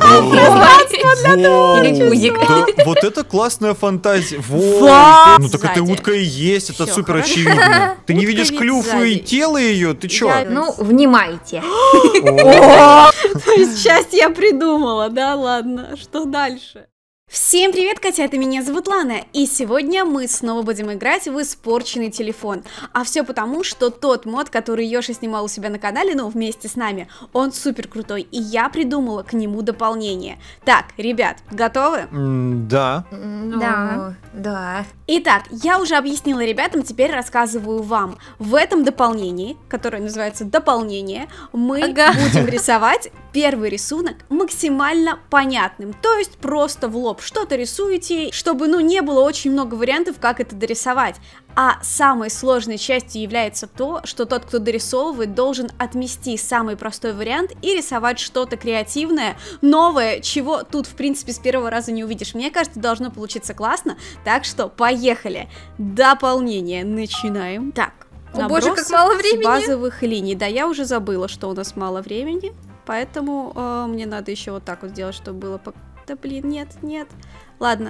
Или гудик. Да, вот это классная фантазия. Вот. Ну так это Сзади. утка и есть, это Всё, супер хорошо. очевидно. Ты не Утка видишь ведь клюв сзади. и тело ее? Ты чё? Ну, внимайте. О, То есть часть я придумала, да, ладно, что дальше? Всем привет, котята, меня зовут Лана, и сегодня мы снова будем играть в испорченный телефон. А все потому, что тот мод, который Йоши снимал у себя на канале, ну, вместе с нами, он супер крутой, и я придумала к нему дополнение. Так, ребят, готовы? Да. Да. Итак, я уже объяснила ребятам, теперь рассказываю вам. В этом дополнении, которое называется дополнение, мы будем рисовать первый рисунок максимально понятным, то есть просто в лоб что-то рисуете, чтобы, ну, не было очень много вариантов, как это дорисовать. А самой сложной частью является то, что тот, кто дорисовывает, должен отмести самый простой вариант и рисовать что-то креативное, новое, чего тут, в принципе, с первого раза не увидишь. Мне кажется, должно получиться классно, так что поехали. Дополнение начинаем. Так, О боже, как мало времени. базовых линий. Да, я уже забыла, что у нас мало времени, поэтому мне надо еще вот так вот сделать, чтобы было... Да блин, нет. Ладно.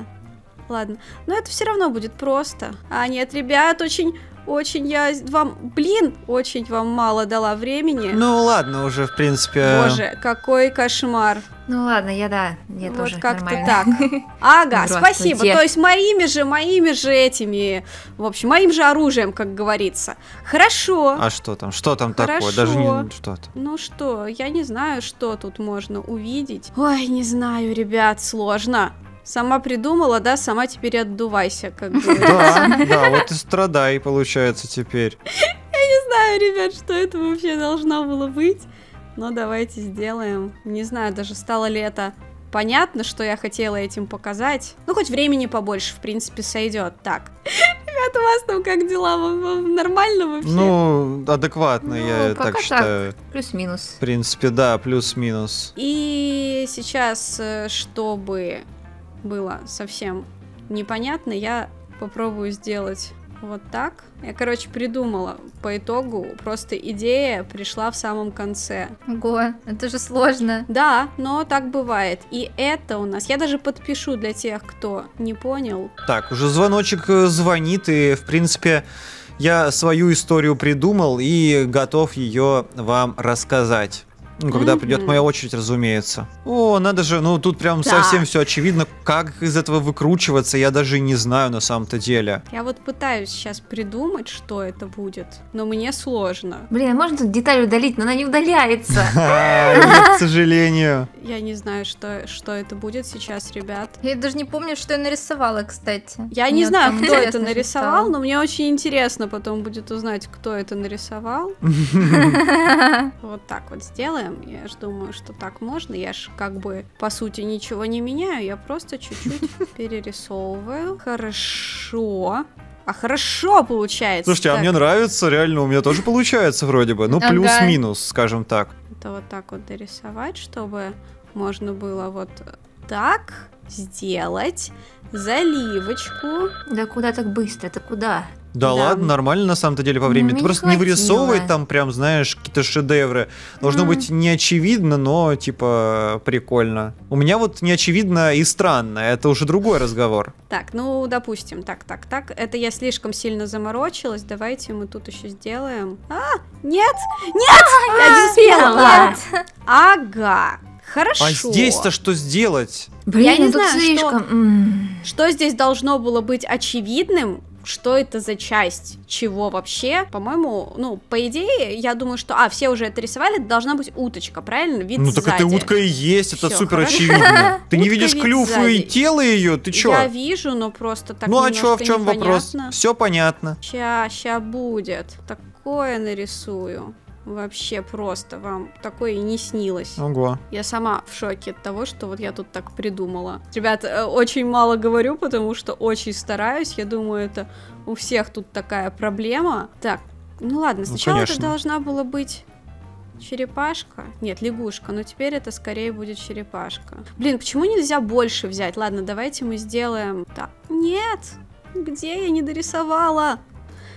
Но это все равно будет просто. А нет, ребят, очень я вам, очень вам мало дала времени. Ну ладно, уже в принципе. Боже, какой кошмар. Ну ладно, я Вот тоже как-то нормально. так. Ага, Здравствуйте. спасибо. То есть моими же этими, в общем, моим же оружием, как говорится. Хорошо. А что там? Что там такое? Хорошо. Даже не что-то. Ну что, я не знаю, что тут можно увидеть. Ой, не знаю, ребят, сложно. Сама придумала, да, сама теперь отдувайся, как говорится. Да, вот и страдай, получается, теперь. Не знаю, ребят, что это вообще должно было быть. Но давайте сделаем. Не знаю, даже стало ли это понятно, что я хотела этим показать. Ну, хоть времени побольше, в принципе, сойдет. Так. Ребят, у вас там как дела? Вам нормально вообще? Ну, адекватно, Ну, я пока так считаю. Плюс-минус. В принципе, да, плюс-минус. И сейчас, чтобы было совсем непонятно, я попробую сделать вот так. Я, короче, придумала по итогу, просто идея пришла в самом конце. Ого, это же сложно. Да, но так бывает. И это у нас, я даже подпишу для тех, кто не понял. Так, уже звоночек звонит, и, в принципе, я свою историю придумал и готов ее вам рассказать. Ну, когда придет моя очередь, разумеется. О, надо же, ну тут прям Да. совсем все очевидно, как из этого выкручиваться, я даже не знаю на самом-то деле. Я вот пытаюсь сейчас придумать, что это будет, но мне сложно. Блин, а можно тут деталь удалить, но она не удаляется. Нет, к сожалению. Я не знаю, что это будет сейчас, ребят. Я даже не помню, что я нарисовала, кстати. Я Мне не знаю, там кто это интересно нарисовал, стало. но мне очень интересно потом будет узнать, кто это нарисовал. Вот так вот сделаем. Я ж думаю, что так можно. Я ж как бы по сути ничего не меняю, я просто чуть-чуть перерисовываю. Хорошо. А хорошо получается. Слушайте, а Так, мне нравится, реально, у меня тоже получается вроде бы. Ну, Ага. плюс-минус, скажем так. это вот так вот дорисовать, чтобы можно было вот так сделать. Заливочку. Да куда так быстро? Это куда? Да Да. ладно, нормально на самом-то деле по времени. Мне Ты не просто не вырисовывай хватило. там прям, знаешь, какие-то шедевры. Должно быть не очевидно, но типа прикольно. У меня вот не очевидно и странно. Это уже другой разговор. Так, ну, допустим, так. Это я слишком сильно заморочилась. Давайте мы тут еще сделаем. Нет! Я не успела! Нет! Ага. Хорошо. А здесь-то что сделать? Блин, Я не ну тут знаю, слишком. Что здесь должно было быть очевидным? Что это за часть? Чего вообще? По-моему, ну, по идее, я думаю, что... все уже это рисовали, это должна быть уточка, правильно? Вид Ну так сзади. это утка и есть, это Всё, супер хорошо. очевидно. Ты не Утка видишь вид клюв сзади. и тело ее? Ты чё? Я вижу, но просто так Ну а чё, в немножко чем вопрос? непонятно. Все понятно. Ща будет. Такое нарисую. Вообще просто вам такое и не снилось. Ого. Я сама в шоке от того, что вот я тут так придумала. Ребят, очень мало говорю, потому что очень стараюсь. Я думаю, это у всех тут такая проблема. Так, ну ладно, сначала это конечно. должна была быть черепашка. Нет, лягушка, но теперь это скорее будет черепашка. Блин, почему нельзя больше взять? Ладно, давайте мы сделаем... Так, нет! Где я не дорисовала?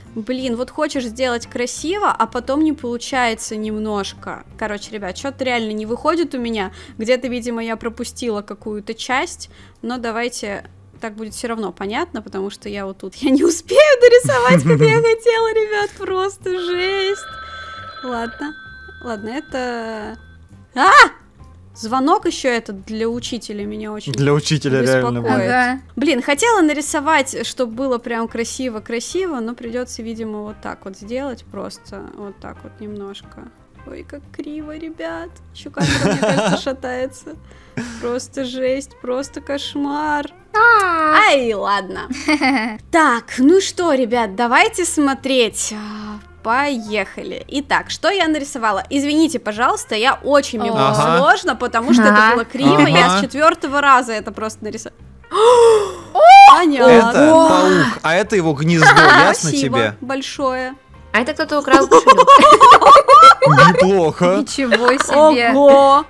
Блин, вот хочешь сделать красиво, а потом не получается немножко. Короче, ребят, что-то реально не выходит у меня. Где-то, видимо, я пропустила какую-то часть, но давайте... Так будет все равно понятно, потому что я вот тут, я не успею дорисовать, как я хотела, ребят, просто жесть. Ладно, это... Звонок еще этот для учителя меня очень Для учителя реально беспокоит. будет. Ага. Блин, хотела нарисовать, чтобы было прям красиво-красиво, но придется, видимо, вот так вот сделать просто. Вот так вот немножко. Ой, как криво, ребят. Еще камера, мне кажется, шатается. Просто жесть, просто кошмар. Ай, ладно. Так, ну что, ребят, давайте смотреть. Поехали. Итак, что я нарисовала? Извините, пожалуйста, я очень мне было Ага. сложно, потому что это было криво. Я с 4-го раза это просто нарисовала. Понятно. Это паук, а это его гнездо, ясно Спасибо тебе? большое. А это кто-то украл кошелек. Неплохо. Ничего себе. Ого!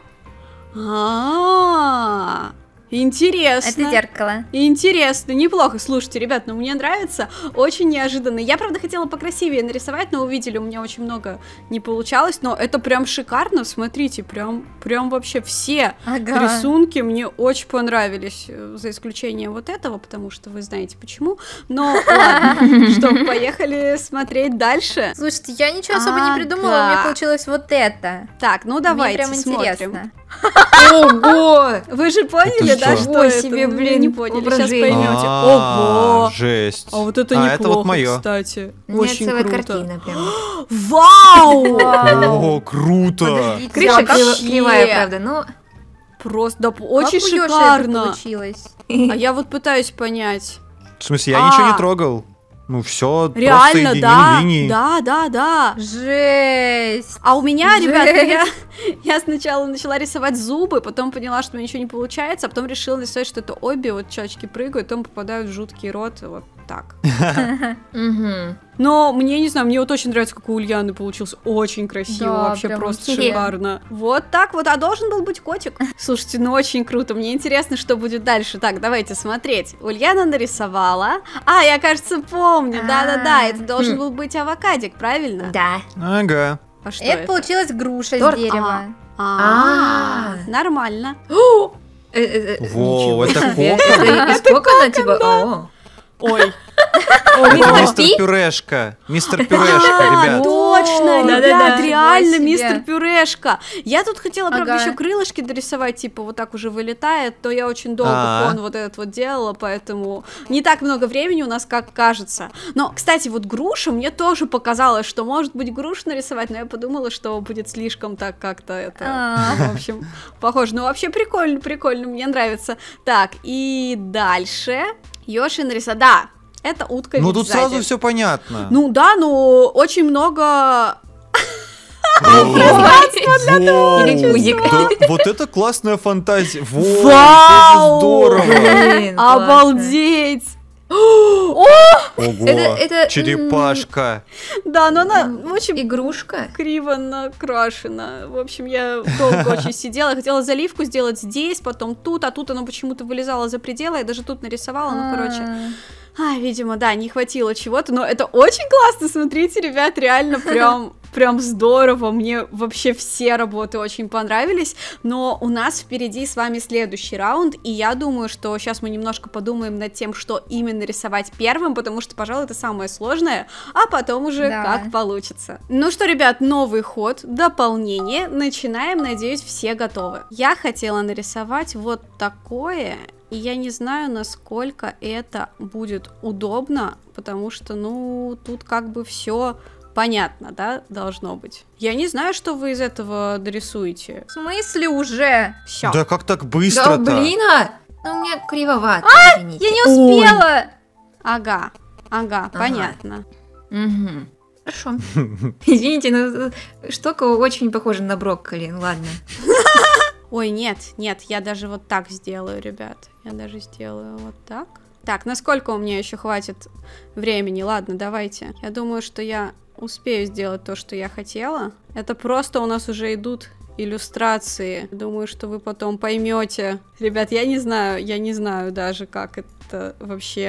Интересно. Это зеркало. Интересно, неплохо. Слушайте, ребят, ну мне нравится, очень неожиданно. Я, правда, хотела покрасивее нарисовать, но увидели, у меня очень много не получалось, но это прям шикарно, смотрите, прям вообще все Ага. рисунки мне очень понравились, за исключением вот этого, потому что вы знаете почему. Но ладно, что, поехали смотреть дальше. Слушайте, я ничего особо не придумала, у меня получилось вот это. Так, ну Мне давайте прям смотрим. интересно. Ого! Вы же поняли, Это да, что? что Ничего это? себе, Ну, блин, не поняли, сейчас воображение. поймете. А, Ого! жесть. А вот это А неплохо, это вот моё. кстати. У меня Очень целая круто. картина прям. Вау! О, круто. Подождите, Крыша вообще. кривая, правда, но... Просто, да, Как очень у Ёши это шикарно. получилось? А я вот пытаюсь понять. В смысле, я ничего А. не трогал. Ну все, просто Реально, соединил да, линии. да. Жесть. А у меня, ребята, Жесть. я сначала начала рисовать зубы, потом поняла, что у меня ничего не получается, а потом решила нарисовать, что это обе, вот чачки прыгают, потом попадают в жуткий рот, вот так. Мгм. Но мне, не знаю, мне вот очень нравится, как у Ульяны получился. Очень красиво, Да, вообще прям просто интересно. шикарно. Вот так вот, а должен был быть котик. Слушайте, ну очень круто, мне интересно, что будет дальше. Так, давайте смотреть. Ульяна нарисовала. А, я, кажется, помню, да-да-да, это должен был быть авокадик, правильно? Да. Ага. А что Это получилась груша Торт? с дерева. Нормально. Во, Ничего это себе. кокон? Это сколько она типа? О. Ой. Это Мистер мистер Пи? Пюрешка. Мистер Пюрешка, ребят. Точно, Да-да-да. ребят, реально Ничего себе. мистер Пюрешка. Я тут хотела, правда, Ага. еще крылышки дорисовать, типа вот так уже вылетает, то я очень долго А. фон вот этот вот делала, поэтому не так много времени у нас, как кажется. Но, кстати, вот груша, мне тоже показалось, что может быть грушу нарисовать, но я подумала, что будет слишком так как-то это, в общем, похоже. Ну, вообще прикольно, мне нравится. Так, и дальше Ёши нарисовала, да, это утка Ну ведь тут сзади. сразу все понятно. Ну да, но очень много... Во, Или гузик. да, вот это классная фантазия. Во, Вау! это здорово. Блин, классно. Обалдеть! Ого, Это, черепашка. Да, но она очень Игрушка? криво накрашена. В общем, я долго очень сидела. Хотела заливку сделать здесь, потом тут, а тут оно почему-то вылезало за пределы. Я даже тут нарисовала, ну, короче... видимо, да, не хватило чего-то, но это очень классно, смотрите, ребят, реально прям здорово, мне вообще все работы очень понравились, но у нас впереди с вами следующий раунд, и я думаю, что сейчас мы немножко подумаем над тем, что именно рисовать первым, потому что, пожалуй, это самое сложное, а потом уже Да. как получится. Ну что, ребят, новый ход, дополнение, начинаем, надеюсь, все готовы. Я хотела нарисовать вот такое... И я не знаю, насколько это будет удобно, потому что, ну, тут как бы все понятно, да, должно быть. Я не знаю, что вы из этого дорисуете. В смысле уже? Все. Да как так Да быстро-то? блин, ну у меня кривовато, извините. Я не успела! Ага, понятно. Мгм. Хорошо. Извините, но штука очень похожа на брокколи, ну ладно. Ой, нет, я даже вот так сделаю, ребят. Я даже сделаю вот так. Так, насколько у меня еще хватит времени? Ладно, давайте. Я думаю, что я успею сделать то, что я хотела. Это просто у нас уже идут иллюстрации. Думаю, что вы потом поймете. Ребят, я не знаю даже, как это вообще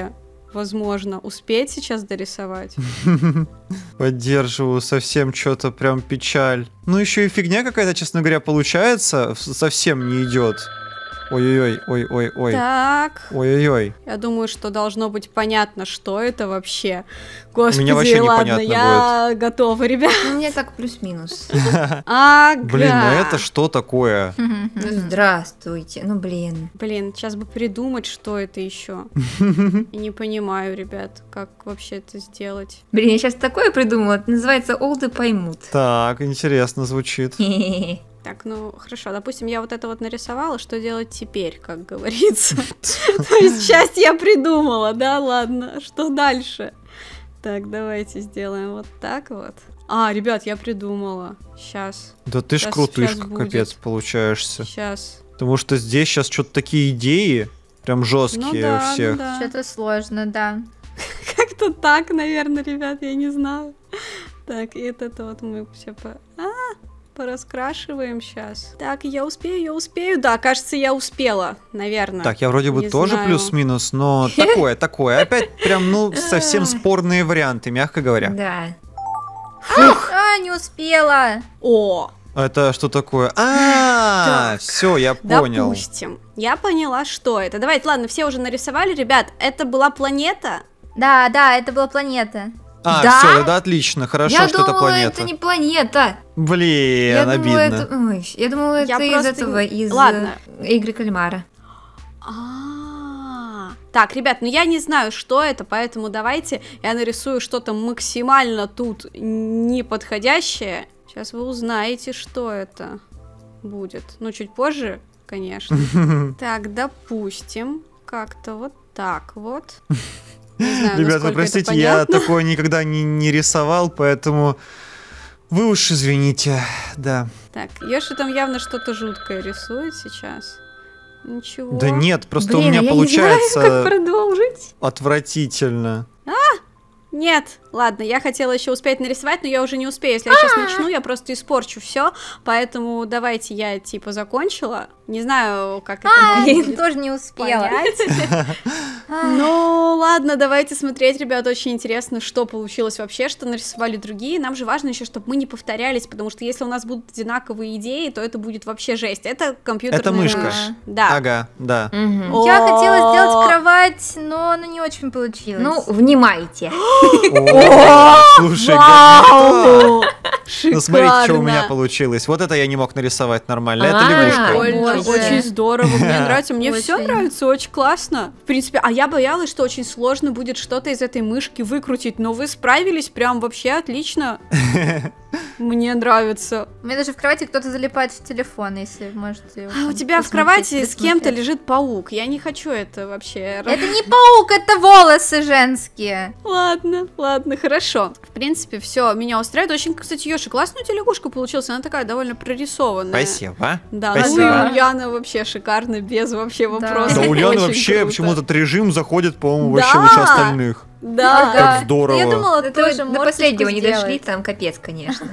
возможно, успеть сейчас дорисовать. Поддерживаю, совсем что-то прям печаль. Ну еще и фигня какая-то, честно говоря, получается, совсем не идет. Ой-ой-ой, ой-ой-ой. Так. Ой-ой-ой. Я думаю, что должно быть понятно, что это вообще. Господи, Мне вообще ладно, непонятно я готова, ребят. Ну, мне так плюс-минус. Ага. Блин, ну это что такое? Ну, здравствуйте. Ну, блин. Блин, сейчас бы придумать, что это еще. И не понимаю, ребят, как вообще это сделать. Блин, я сейчас такое придумала. Это называется «Олды поймут». Так, интересно звучит. Так, ну хорошо, допустим, я вот это вот нарисовала, что делать теперь, как говорится. То есть часть я придумала, да, ладно, что дальше? Так, давайте сделаем вот так вот. А, ребят, я придумала. Сейчас. Да ты ж Щас крутышка, будет. капец, получаешься. Сейчас. Потому что здесь сейчас что-то такие идеи, прям жесткие у всех. да. Что-то сложно, да. Как-то так, наверное, ребят, я не знаю. Так, и это вот мы все пораскрашиваем сейчас. Так, я успею. Да, кажется, я успела, наверное. Так, я вроде бы Не тоже знаю. плюс-минус, но такое. Опять прям, ну, совсем спорные варианты, мягко говоря. Да. А, не успела. О, Это что такое? А, все, я понял. допустим. Я поняла, что это. Давайте, ладно, все уже нарисовали, ребят. Это была планета. Да, это была планета. А, Да? все, да, отлично, хорошо, Я что это думала, планета. это не планета. Блин, Я думала, обидно. это... Ой, я думала, Я это из просто этого, не- из Ладно. игры кальмара. Так, ребят, ну я не знаю, что это, поэтому давайте я нарисую что-то максимально тут неподходящее. Сейчас вы узнаете, что это будет. Ну, чуть позже, конечно. Так, допустим, как-то вот так вот. Не знаю, Ребят, вы насколько простите, это я понятно. такое никогда не рисовал, поэтому вы уж извините, да. Так, Ёши там явно что-то жуткое рисует сейчас. Ничего. Да нет, просто у Блин, меня я получается не знаю, как продолжить. отвратительно. Нет, ладно, я хотела еще успеть нарисовать, но я уже не успею. Если я сейчас начну, я просто испорчу все. Поэтому давайте я типа закончила. Не знаю, как это будет Тоже не успела. понять. Ну, ладно, давайте смотреть, ребят, очень интересно, что получилось вообще, что нарисовали другие. Нам же важно еще, чтобы мы не повторялись, потому что если у нас будут одинаковые идеи, то это будет вообще жесть. Это компьютерная Это мышка. мышь. Да. Ага, да. Мгм. Я хотела сделать кровать, но она не очень получилась. Ну, внимайте. О, слушай, Вау! ну смотрите, что у меня Шикарно. получилось. Вот это я не мог нарисовать нормально. Это А, лягушка. Прикольно, Боже. очень здорово, мне нравится, мне все Очень. нравится, очень классно. В принципе, а я боялась, что очень сложно будет что-то из этой мышки выкрутить, но вы справились прям вообще отлично. Мне нравится. У меня даже в кровати кто-то залипает в телефон, если можете. А у тебя в посмотреть, кровати с кем-то присмотреть. лежит паук. Я не хочу это вообще. Это не паук, это волосы женские. Ладно, хорошо. В принципе, все меня устраивает. Очень, кстати, Ёши, классная у тебя лягушка получилась. Она такая довольно прорисованная. Спасибо. Да, Спасибо. ну и Ульяна вообще шикарно, без вообще вопросов. Да, Ульяна Очень вообще круто. почему-то этот режим заходит, по-моему, Да. вообще лучше остальных. Да. Как здорово. Я думала, Это тоже до мордочку последнего не сделать. дошли, там капец, конечно.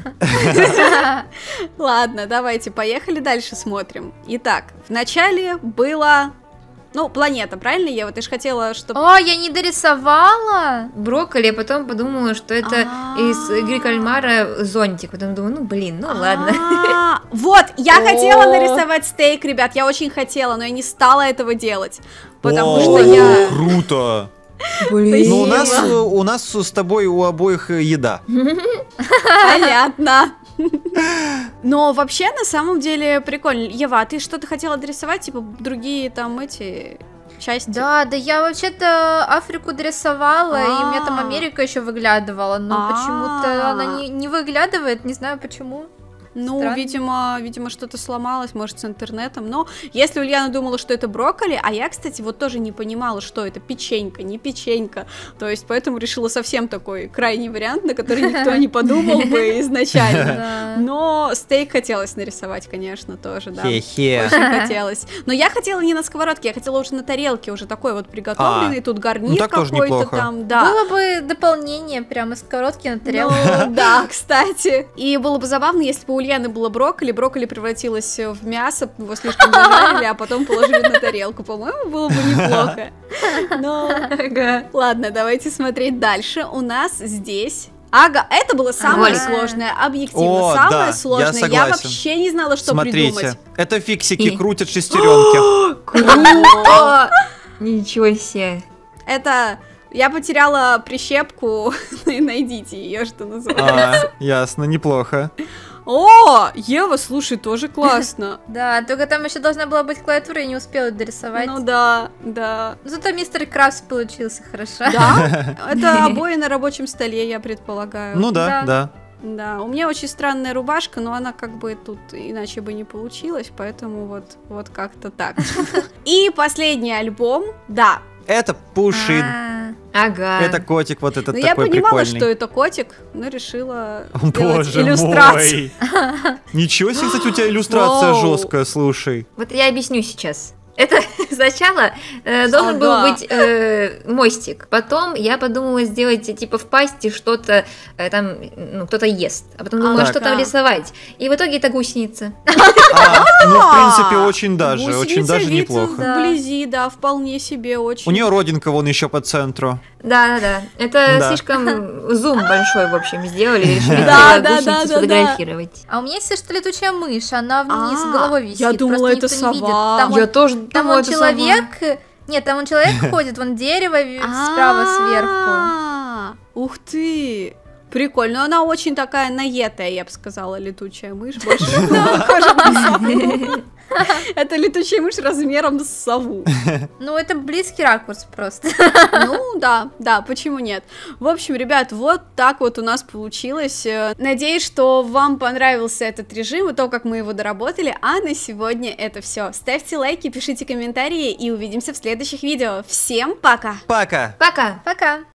Ладно, давайте, поехали дальше смотрим. Итак, вначале было... Ну, планета, правильно, Ева? Ты же хотела, чтобы... О, я не дорисовала. Брокколи, а потом подумала, что это из игры кальмара зонтик. Потом думаю, ну блин, ну ладно. Вот, я хотела О. нарисовать стейк, ребят, я очень хотела, но я не стала этого делать. Потому О, что я... Круто. Блин. Ну, у нас с тобой у обоих еда. Понятно. Но вообще, на самом деле, прикольно. Ева, а ты что-то хотела дорисовать, типа, другие там эти части? Да, я вообще-то Африку дорисовала, и у меня там А. Америка еще выглядывала, но А. почему-то она не выглядывает, не знаю почему. Ну, Странно. видимо, что-то сломалось, может, с интернетом. Но если Ульяна думала, что это брокколи, а я, кстати, вот тоже не понимала, что это печенька, не печенька. То есть, поэтому решила совсем такой крайний вариант, на который никто не подумал бы изначально. Да. Но стейк хотелось нарисовать, конечно, тоже, да. Хе-хе. Очень хотелось. Но я хотела не на сковородке, я хотела уже на тарелке, уже такой вот приготовленный, тут гарнир ну так тоже какой-то неплохо. там, да. Было бы дополнение прямо с короткой на тарелку. Ну, да, кстати. И было бы забавно, если бы Ульяны было брокколи, брокколи превратилось в мясо, его слишком зажарили, а потом положили на тарелку. По-моему, было бы неплохо. Но ладно, давайте смотреть дальше. У нас здесь... Ага, это было самое сложное, объективно, самое сложное. Я вообще не знала, что придумать. Смотрите, это фиксики крутят шестеренки. Круто! Ничего себе. Это... Я потеряла прищепку, найдите ее, что называется. Ясно, неплохо. О, Ева, слушай, тоже классно. Да, только там еще должна была быть клавиатура, я не успела дорисовать. Ну да, да. Зато мистер Крафтс получился хорошо. Да? Это обои на рабочем столе, я предполагаю. Ну да, да. Да, у меня очень странная рубашка, но она как бы тут иначе бы не получилась, поэтому вот как-то так. И последний альбом, да. Это Пушин. Ага. Это котик вот этот такой Я понимала, прикольный. что это котик, но решила Боже сделать иллюстрацию. мой. Ничего себе, кстати, у тебя иллюстрация жесткая, слушай. Вот я объясню сейчас. Это сначала должен был быть мостик. Потом я подумала сделать, типа, в пасти что-то, там, ну, кто-то ест. А потом думала, что там рисовать. И в итоге это гусеница. Ну, в принципе, очень даже Гусеница вид неплохо. Вблизи, да, вполне себе очень. У нее родинка вон еще по центру. Да. Это слишком зум большой, в общем, сделали. Решили гусеницу сфотографировать. А у меня есть что летучая мышь, она вниз головой висит. Я думала, это сова. Я тоже Там он человек... Нет, там он человек ходит, вон дерево справа сверху. Ух ты! Прикольно, она очень такая наетая, я бы сказала, летучая мышь. Больше похожа на сову. Это летучая мышь размером с сову. Ну, это близкий ракурс просто. Ну, да, почему нет? В общем, ребят, вот так вот у нас получилось. Надеюсь, что вам понравился этот режим и то, как мы его доработали. А на сегодня это все. Ставьте лайки, пишите комментарии и увидимся в следующих видео. Всем пока! Пока! Пока! Пока!